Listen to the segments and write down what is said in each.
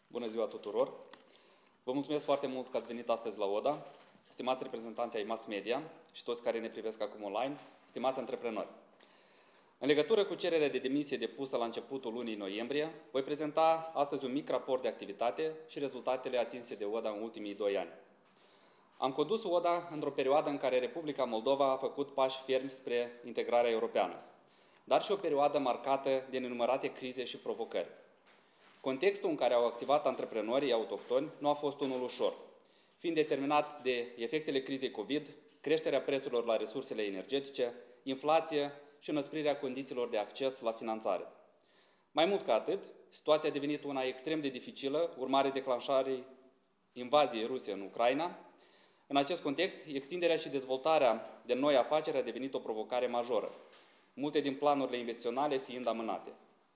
Bună ziua tuturor! Vă mulțumesc foarte mult că ați venit astăzi la ODA, stimați reprezentanți ai mass media și toți care ne privesc acum online, stimați antreprenori. În legătură cu cererea de demisie depusă la începutul lunii noiembrie, voi prezenta astăzi un mic raport de activitate și rezultatele atinse de ODA în ultimii 2 ani. Am condus ODA într-o perioadă în care Republica Moldova a făcut pași fermi spre integrarea europeană, dar și o perioadă marcată de nenumărate crize și provocări. Contextul în care au activat antreprenorii autohtoni nu a fost unul ușor, fiind determinat de efectele crizei COVID, creșterea prețurilor la resursele energetice, inflație și înăsprirea condițiilor de acces la finanțare. Mai mult ca atât, situația a devenit una extrem de dificilă, urmare declanșării invaziei ruse în Ucraina. În acest context, extinderea și dezvoltarea de noi afaceri a devenit o provocare majoră, multe din planurile investiționale fiind amânate.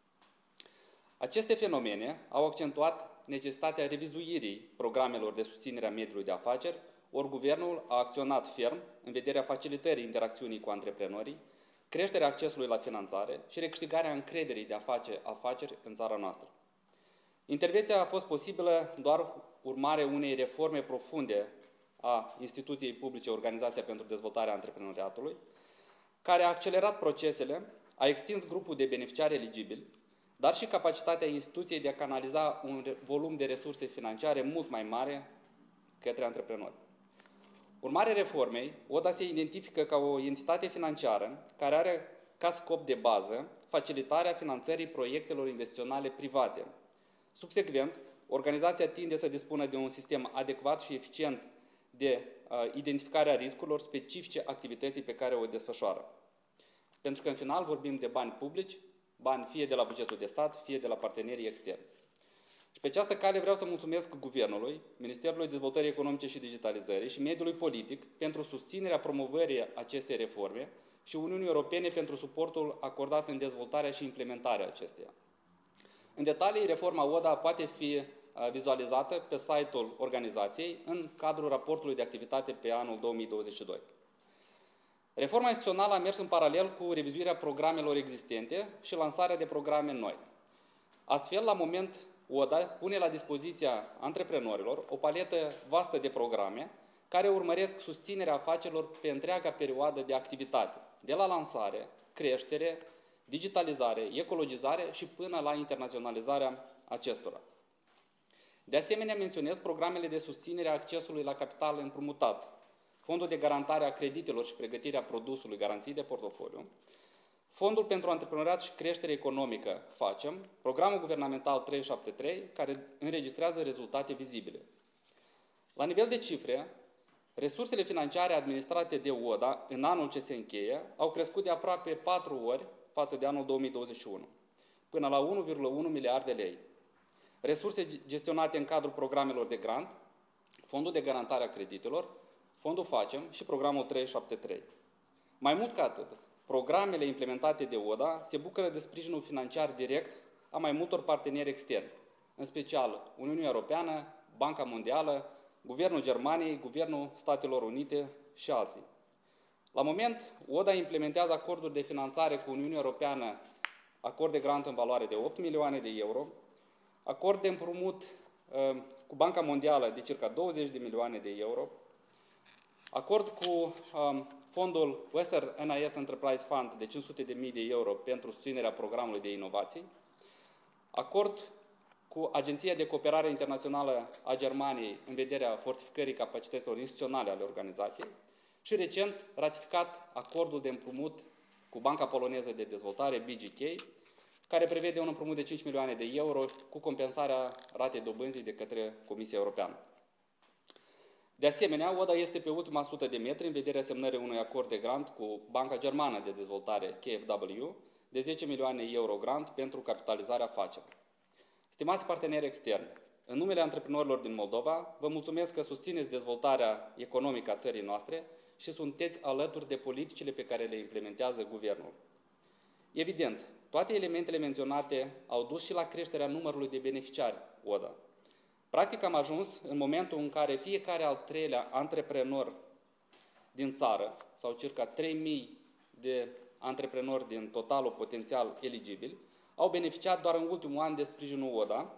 Aceste fenomene au accentuat necesitatea revizuirii programelor de susținere a mediului de afaceri, ori guvernul a acționat ferm în vederea facilitării interacțiunii cu antreprenorii, creșterea accesului la finanțare și recâștigarea încrederii de a face afaceri în țara noastră. Intervenția a fost posibilă doar urmare unei reforme profunde a instituției publice Organizația pentru Dezvoltarea Antreprenoriatului, care a accelerat procesele, a extins grupul de beneficiari eligibili, dar și capacitatea instituției de a canaliza un volum de resurse financiare mult mai mare către antreprenori. Urmarea reformei, ODA se identifică ca o entitate financiară care are ca scop de bază facilitarea finanțării proiectelor investiționale private. Subsecvent, organizația tinde să dispună de un sistem adecvat și eficient de identificare a riscurilor specifice activității pe care o desfășoară. Pentru că în final vorbim de bani publici, bani fie de la bugetul de stat, fie de la partenerii externi. Și pe această cale vreau să mulțumesc Guvernului, Ministerului Dezvoltării Economice și Digitalizării și mediului politic pentru susținerea promovării acestei reforme și Uniunii Europene pentru suportul acordat în dezvoltarea și implementarea acesteia. În detalii, reforma ODA poate fi vizualizată pe site-ul organizației în cadrul raportului de activitate pe anul 2022. Reforma instituțională a mers în paralel cu revizuirea programelor existente și lansarea de programe noi. Astfel, la moment, ODA pune la dispoziția antreprenorilor o paletă vastă de programe care urmăresc susținerea afacerilor pe întreaga perioadă de activitate, de la lansare, creștere, digitalizare, ecologizare și până la internaționalizarea acestora. De asemenea, menționez programele de susținere a accesului la capital împrumutat, Fondul de garantare a creditelor și pregătirea produsului, garanții de portofoliu, Fondul pentru antreprenoriat și creștere economică, FACEM, Programul Guvernamental 373, care înregistrează rezultate vizibile. La nivel de cifre, resursele financiare administrate de ODA în anul ce se încheie au crescut de aproape 4 ori față de anul 2021, până la 1,1 miliarde de lei. Resurse gestionate în cadrul programelor de grant, Fondul de garantare a creditelor, Fondul FACEM și Programul 373. Mai mult ca atât, programele implementate de ODA se bucură de sprijinul financiar direct a mai multor parteneri externi, în special Uniunea Europeană, Banca Mondială, Guvernul Germaniei, Guvernul Statelor Unite și alții. La moment, ODA implementează acorduri de finanțare cu Uniunea Europeană, acord de grant în valoare de 8 milioane de euro, acord de împrumut cu Banca Mondială de circa 20 de milioane de euro, acord cu fondul Western NIS Enterprise Fund de 500.000 de euro pentru susținerea programului de inovații, acord cu Agenția de Cooperare Internațională a Germaniei în vederea fortificării capacităților instituționale ale organizației și recent ratificat acordul de împrumut cu Banca Poloneză de Dezvoltare, BGK, care prevede un împrumut de 5 milioane de euro cu compensarea ratei dobânzii de către Comisia Europeană. De asemenea, ODA este pe ultima 100 de metri în vederea semnării unui acord de grant cu Banca Germană de Dezvoltare, KfW, de 10 milioane euro grant pentru capitalizarea FACEM. Stimați parteneri externi, în numele antreprenorilor din Moldova, vă mulțumesc că susțineți dezvoltarea economică a țării noastre și sunteți alături de politicile pe care le implementează Guvernul. Evident, toate elementele menționate au dus și la creșterea numărului de beneficiari ODA. Practic am ajuns în momentul în care fiecare al treilea antreprenor din țară, sau circa 3.000 de antreprenori din totalul potențial eligibil, au beneficiat doar în ultimul an de sprijinul ODA,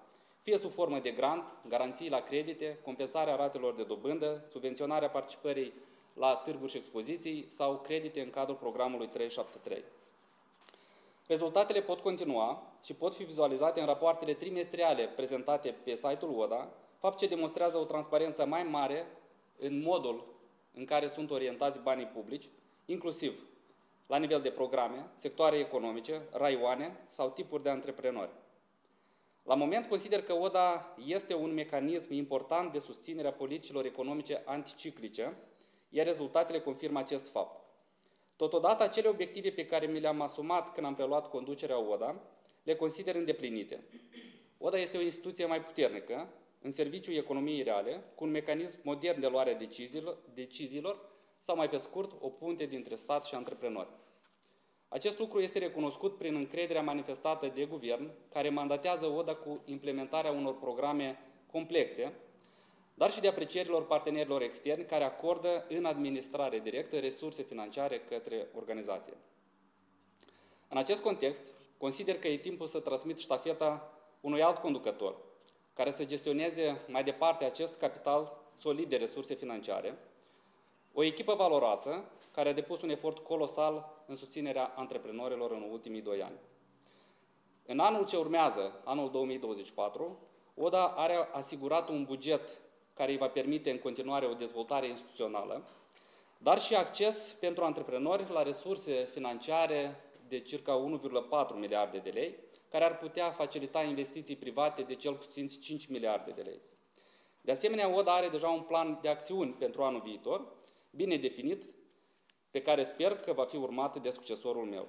fie sub formă de grant, garanții la credite, compensarea ratelor de dobândă, subvenționarea participării la târguri și expoziții sau credite în cadrul programului 373. Rezultatele pot continua și pot fi vizualizate în rapoartele trimestriale prezentate pe site-ul ODA, fapt ce demonstrează o transparență mai mare în modul în care sunt orientați banii publici, inclusiv la nivel de programe, sectoare economice, raioane sau tipuri de antreprenori. La moment consider că ODA este un mecanism important de susținere a politicilor economice anticiclice, iar rezultatele confirmă acest fapt. Totodată, acele obiective pe care mi le-am asumat când am preluat conducerea ODA, le consider îndeplinite. ODA este o instituție mai puternică, în serviciul economiei reale, cu un mecanism modern de luare a deciziilor sau, mai pe scurt, o punte dintre stat și antreprenori. Acest lucru este recunoscut prin încrederea manifestată de guvern, care mandatează ODA cu implementarea unor programe complexe, dar și de aprecierilor partenerilor externi care acordă în administrare directă resurse financiare către organizație. În acest context, consider că e timpul să transmit ștafeta unui alt conducător, care să gestioneze mai departe acest capital solid de resurse financiare, o echipă valoroasă care a depus un efort colosal în susținerea antreprenorilor în ultimii 2 ani. În anul ce urmează, anul 2024, ODA are asigurat un buget care îi va permite în continuare o dezvoltare instituțională, dar și acces pentru antreprenori la resurse financiare de circa 1,4 miliarde de lei, care ar putea facilita investiții private de cel puțin 5 miliarde de lei. De asemenea, ODA are deja un plan de acțiuni pentru anul viitor, bine definit, pe care sper că va fi urmat de succesorul meu.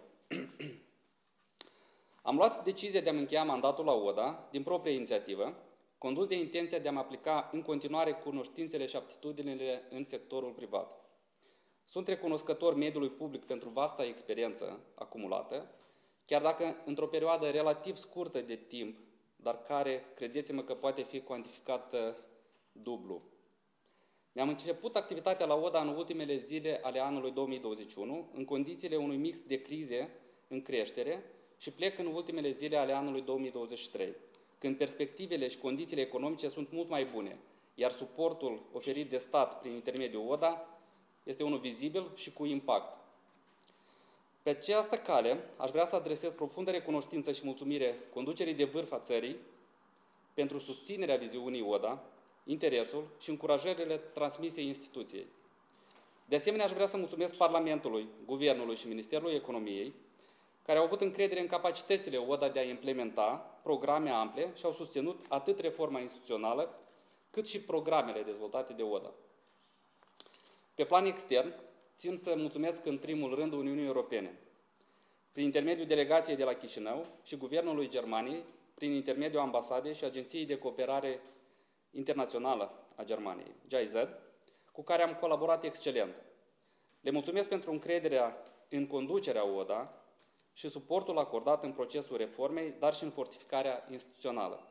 Am luat decizia de a-mi încheia mandatul la ODA din proprie inițiativă, condus de intenția de a-mi aplica în continuare cunoștințele și aptitudinile în sectorul privat. Sunt recunoscător mediului public pentru vasta experiență acumulată, chiar dacă într-o perioadă relativ scurtă de timp, dar care, credeți-mă că poate fi cuantificată dublu. Mi-am început activitatea la ODA în ultimele zile ale anului 2021, în condițiile unui mix de crize în creștere și plec în ultimele zile ale anului 2023, când perspectivele și condițiile economice sunt mult mai bune, iar suportul oferit de stat prin intermediul ODA este unul vizibil și cu impact. Pe această cale, aș vrea să adresez profundă recunoștință și mulțumire conducerii de vârf a țării pentru susținerea viziunii ODA, interesul și încurajările transmise instituției. De asemenea, aș vrea să mulțumesc Parlamentului, Guvernului și Ministerului Economiei, care au avut încredere în capacitățile ODA de a implementa programe ample și au susținut atât reforma instituțională, cât și programele dezvoltate de ODA. Pe plan extern, țin să mulțumesc în primul rând Uniunii Europene, prin intermediul delegației de la Chișinău și Guvernului Germaniei, prin intermediul ambasadei și Agenției de Cooperare Internațională a Germaniei, GIZ, cu care am colaborat excelent. Le mulțumesc pentru încrederea în conducerea ODA și suportul acordat în procesul reformei, dar și în fortificarea instituțională.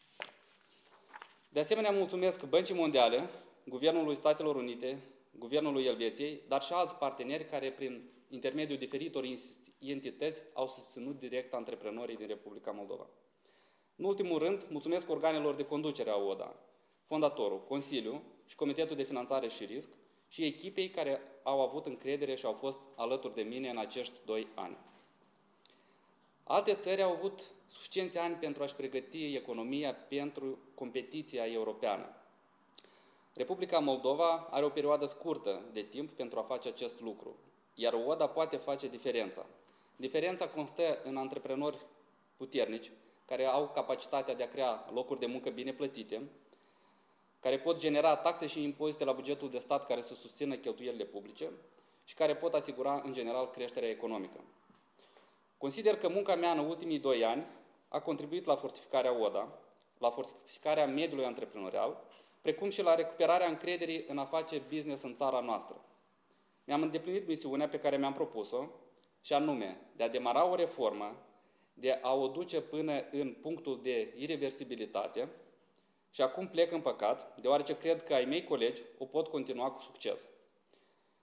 De asemenea, mulțumesc Băncii Mondiale, Guvernului Statelor Unite, Guvernului Elveției, dar și alți parteneri care, prin intermediul diferitor entități, au susținut direct antreprenorii din Republica Moldova. În ultimul rând, mulțumesc organelor de conducere a ODA, fondatorul, Consiliul și Comitetul de Finanțare și Risc și echipei care au avut încredere și au fost alături de mine în acești 2 ani. Alte țări au avut suficienți ani pentru a-și pregăti economia pentru competiția europeană. Republica Moldova are o perioadă scurtă de timp pentru a face acest lucru, iar ODA poate face diferența. Diferența constă în antreprenori puternici, care au capacitatea de a crea locuri de muncă bine plătite, care pot genera taxe și impozite la bugetul de stat care să susțină cheltuielile publice și care pot asigura, în general, creșterea economică. Consider că munca mea în ultimii 2 ani a contribuit la fortificarea ODA, la fortificarea mediului antreprenorial, precum și la recuperarea încrederii în a face business în țara noastră. Mi-am îndeplinit misiunea pe care mi-am propus-o, și anume de a demara o reformă, de a o duce până în punctul de ireversibilitate și acum plec în păcat, deoarece cred că ai mei colegi o pot continua cu succes.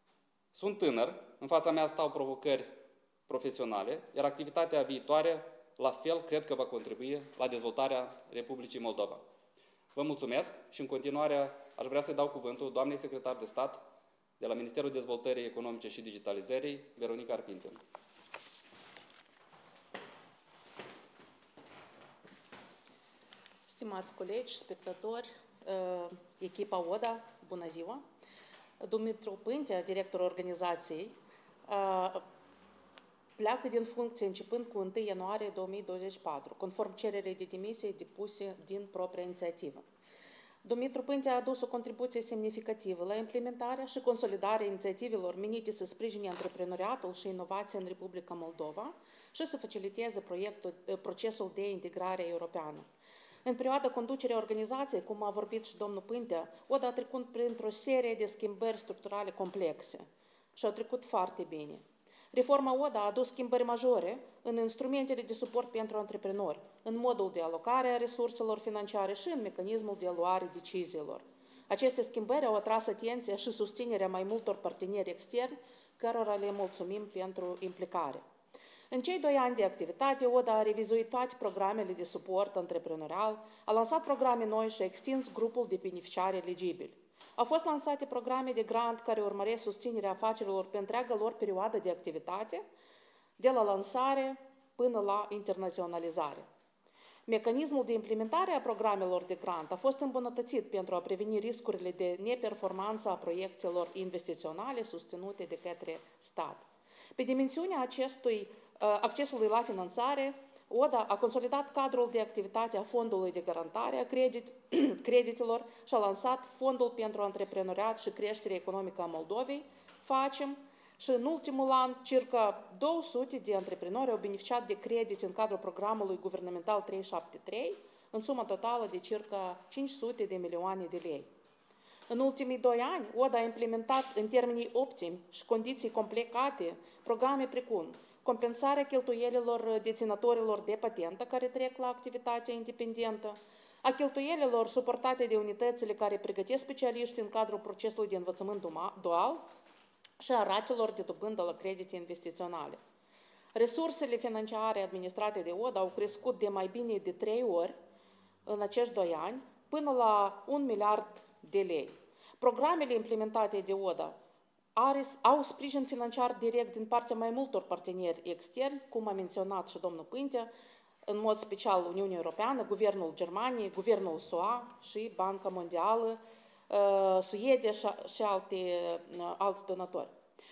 Sunt tânăr, în fața mea stau provocări profesionale, iar activitatea viitoare la fel cred că va contribui la dezvoltarea Republicii Moldova. Vă mulțumesc și în continuare aș vrea să dau cuvântul doamnei secretar de stat de la Ministerul Dezvoltării Economice și Digitalizării, Veronica Arpinte. Stimați colegi, spectatori, echipa ODA, bună ziua! Dumitru Pântea, directorul organizației, pleacă din funcție începând cu 1 ianuarie 2024, conform cererii de demisie depuse din propria inițiativă. Dumitru Pântea a adus o contribuție semnificativă la implementarea și consolidarea inițiativelor menite să sprijine antreprenoriatul și inovația în Republica Moldova și să faciliteze procesul de integrare europeană. În perioada conducerii organizației, cum a vorbit și domnul Pântea, ODA a trecut printr-o serie de schimbări structurale complexe și au trecut foarte bine. Reforma ODA a adus schimbări majore în instrumentele de suport pentru antreprenori, în modul de alocare a resurselor financiare și în mecanismul de luare deciziilor. Aceste schimbări au atras atenția și susținerea mai multor parteneri externi, cărora le mulțumim pentru implicare. În cei 2 ani de activitate, ODA a revizuit toate programele de suport antreprenorial, a lansat programe noi și a extins grupul de beneficiari eligibili. Au fost lansate programe de grant care urmăresc susținerea afacerilor pe întreaga lor perioadă de activitate, de la lansare până la internaționalizare. Mecanismul de implementare a programelor de grant a fost îmbunătățit pentru a preveni riscurile de neperformanță a proiectelor investiționale susținute de către stat. Pe dimensiunea accesului la finanțare, ODA a consolidat cadrul de activitate a Fondului de Garantare a Creditelor și a lansat Fondul pentru Antreprenoriat și Creștere Economică a Moldovei, FACEM, și în ultimul an, circa 200 de antreprenori au beneficiat de credite în cadrul programului guvernamental 373, în sumă totală de circa 500 de milioane de lei. În ultimii 2 ani, ODA a implementat în termenii optimi și condiții complicate programe precum compensarea cheltuielilor deținătorilor de patentă care trec la activitatea independentă, a cheltuielilor suportate de unitățile care pregătesc specialiști în cadrul procesului de învățământ dual și a ratelor de dobândă la credite investiționale. Resursele financiare administrate de ODA au crescut de mai bine de 3 ori în acești 2 ani, până la 1 miliard de lei. Programele implementate de ODA au sprijin financiar direct din partea mai multor parteneri externi, cum a menționat și domnul Pântea, în mod special Uniunea Europeană, Guvernul Germaniei, Guvernul SUA și Banca Mondială, Suedia și alți donatori.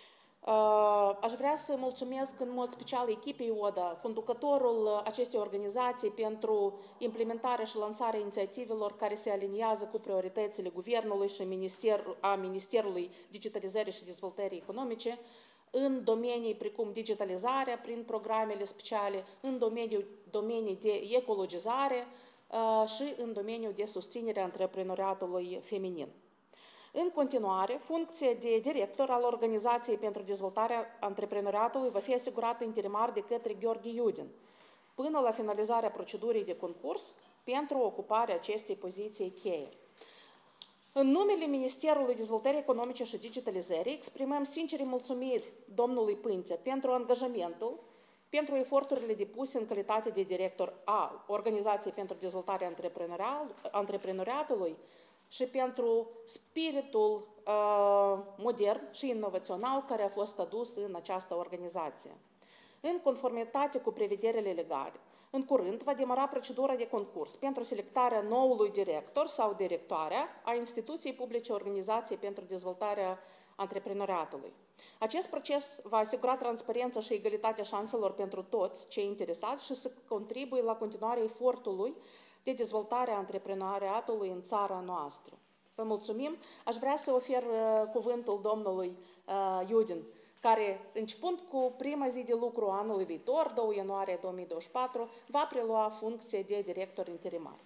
Aș vrea să mulțumesc în mod special echipei ODA, conducătorul acestei organizații, pentru implementarea și lansarea inițiativelor care se aliniază cu prioritățile Guvernului și a Ministerului Digitalizării și Dezvoltării Economice în domenii precum digitalizarea prin programele speciale, în domenii de ecologizare și în domeniul de susținere a antreprenoriatului feminin. În continuare, funcția de director al Organizației pentru Dezvoltarea Antreprenoriatului va fi asigurată interimar de către Gheorghe Iudin, până la finalizarea procedurii de concurs pentru ocuparea acestei poziții cheie. În numele Ministerului Dezvoltării Economice și Digitalizării exprimăm sincere mulțumiri domnului Pântea pentru angajamentul, pentru eforturile depuse în calitate de director al Organizației pentru Dezvoltarea Antreprenoriatului și pentru spiritul modern și inovațional care a fost adus în această organizație. În conformitate cu prevederile legale, în curând va demara procedura de concurs pentru selectarea noului director sau directoarea a instituției publice Organizației pentru Dezvoltarea Antreprenoriatului. Acest proces va asigura transparența și egalitatea șanselor pentru toți cei interesați și să contribuie la continuarea efortului de dezvoltare a antreprenoriatului în țara noastră. Vă mulțumim. Aș vrea să ofer cuvântul domnului Iudin, care, începând cu prima zi de lucru anului viitor, 2 ianuarie 2024, va prelua funcția de director interimar.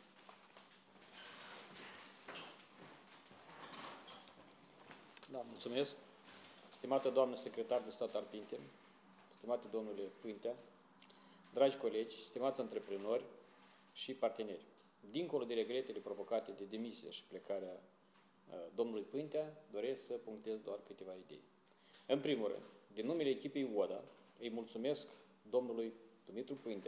Da, mulțumesc. Stimată doamnă secretar de stat Arpinte, stimate domnule Pântea, dragi colegi, stimați antreprenori și parteneri, dincolo de regretele provocate de demisie și plecarea domnului Pântea, doresc să punctez doar câteva idei. În primul rând, din numele echipei ODA, îi mulțumesc domnului Dumitru Pântea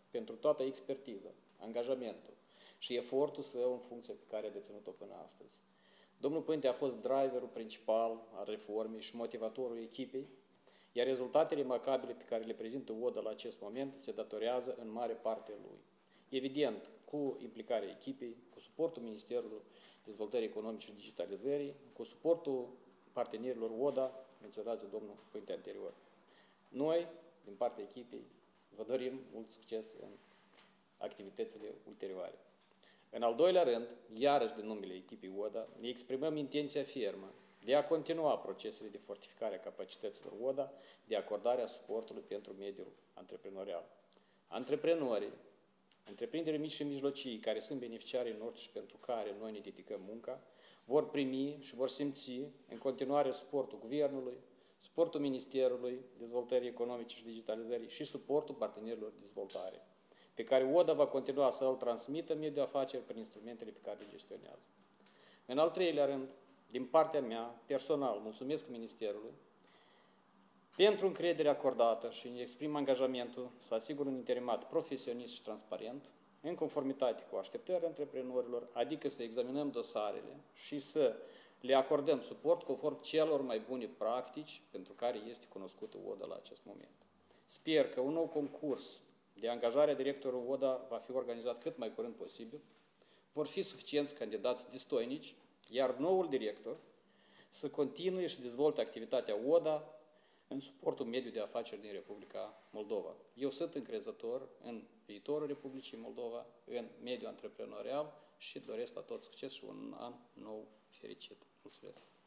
pentru toată expertiza, angajamentul și efortul său în funcția pe care a deținut-o până astăzi. Domnul Pânte a fost driverul principal al reformei și motivatorul echipei, iar rezultatele remarcabile pe care le prezintă ODA la acest moment se datorează în mare parte lui. Evident, cu implicarea echipei, cu suportul Ministerului Dezvoltării Economice și Digitalizării, cu suportul partenerilor ODA, menționați de domnul Pânte anterior. Noi, din partea echipei, vă dorim mult succes în activitățile ulterioare. În al doilea rând, iarăși din numele echipei ODA, ne exprimăm intenția fermă de a continua procesele de fortificare a capacităților ODA, de acordarea suportului pentru mediul antreprenorial. Antreprenorii, întreprinderile mici și mijlocii, care sunt beneficiarii noștri și pentru care noi ne dedicăm munca, vor primi și vor simți în continuare suportul Guvernului, suportul Ministerului Dezvoltării Economice și Digitalizării și suportul partenerilor de dezvoltare, pe care ODA va continua să îl transmită în mediul de afaceri prin instrumentele pe care le gestionează. În al treilea rând, din partea mea, personal, mulțumesc Ministerului pentru încrederea acordată și îmi exprim angajamentul să asigur un interimat profesionist și transparent, în conformitate cu așteptările antreprenorilor, adică să examinăm dosarele și să le acordăm suport conform celor mai bune practici pentru care este cunoscută ODA la acest moment. Sper că un nou concurs de angajare a directorului ODA va fi organizat cât mai curând posibil, vor fi suficienți candidați destoinici, iar noul director să continue și dezvolte activitatea ODA în suportul mediului de afaceri din Republica Moldova. Eu sunt încrezător în viitorul Republicii Moldova, în mediul antreprenorial și doresc la tot succes și un an nou fericit. Mulțumesc!